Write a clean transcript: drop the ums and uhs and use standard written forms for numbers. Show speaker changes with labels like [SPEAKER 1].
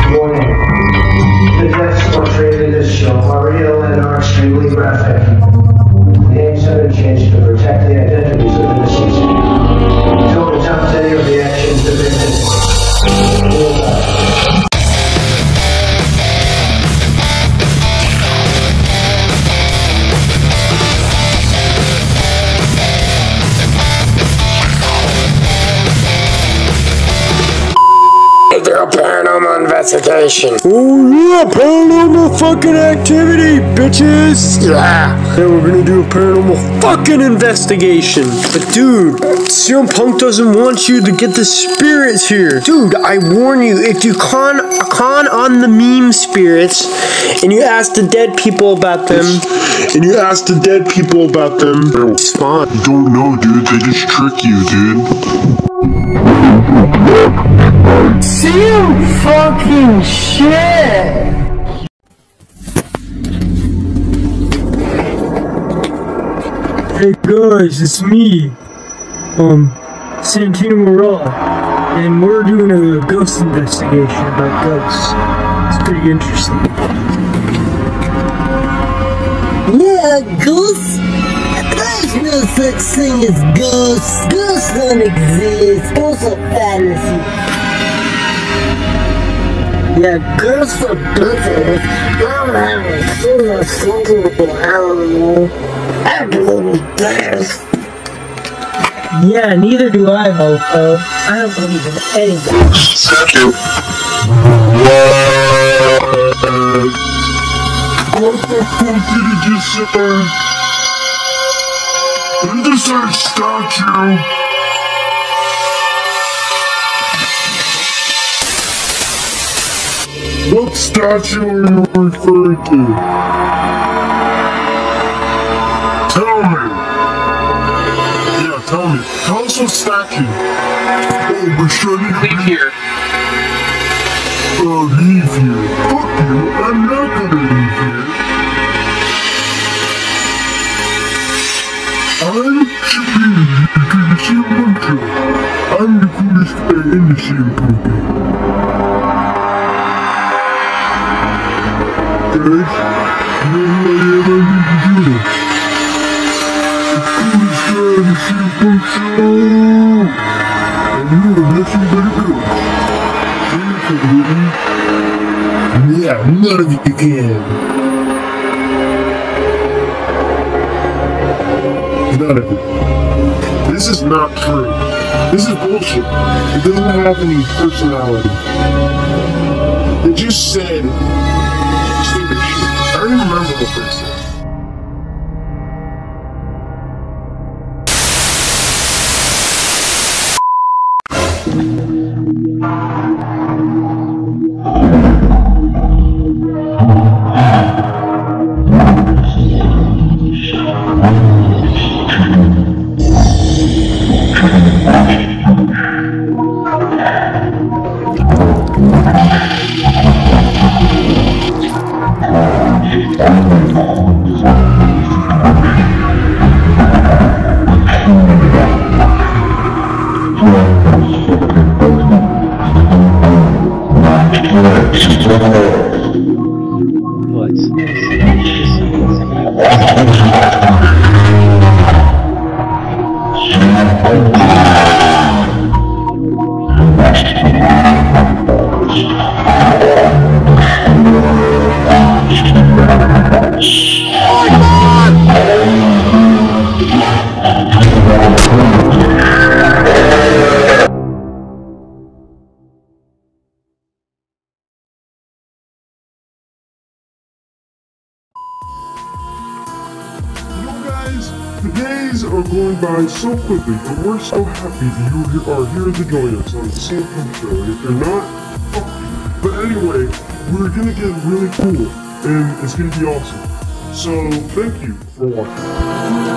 [SPEAKER 1] Warning. The deaths portrayed in this show are real and are extremely graphic. Names have been changed to protect the identities of the deceased. Don't attempt any of the actions depicted.
[SPEAKER 2] Do a paranormal investigation.
[SPEAKER 3] Oh yeah, paranormal fucking activity, bitches! Yeah, we're gonna do a paranormal fucking investigation. But dude, CM Punk doesn't want you to get the spirits here. Dude, I warn you, if you con on the meme spirits, and you ask the dead people about them, they'll spawn.
[SPEAKER 4] You don't know, dude. They just trick you, dude.
[SPEAKER 5] Some fucking shit!
[SPEAKER 3] Hey guys, it's me, Santino Morella, and we're doing a ghost investigation about ghosts. It's pretty interesting.
[SPEAKER 5] Yeah, ghosts? There's no such thing as ghosts. Ghosts don't exist. Ghosts are fantasy. Yeah, ghosts are business. I don't have a clue or something. I don't know. I believe in ghosts.
[SPEAKER 3] Yeah, neither do I, mofo. I don't believe in anything.
[SPEAKER 4] What the fuck did he just say? Is this a statue? What statue are you referring to? Tell me. Yeah, tell me. Tell us what statue. Oh, we're shutting
[SPEAKER 2] Leave here.
[SPEAKER 4] Leave here. Fuck you. I'm not gonna leave here. I'm Shapiro, the CM Punk Show. I'm the coolest guy in the CM Punk game. Guys, you know who I am? I'm the computer. The coolest guy in the CM Punk Show. And you're nothing but a ghost. Can you come with me? Yeah, none of you can. None of it. This is not true. This is bullshit. It doesn't have any personality. It just said stupid shit. I don't even remember what they said. The days are going by so quickly, but we're so happy that you are here to join us on the CM Punk Show. And if you're not, fuck you. But anyway, we're gonna get really cool, and it's gonna be awesome. So, thank you for watching.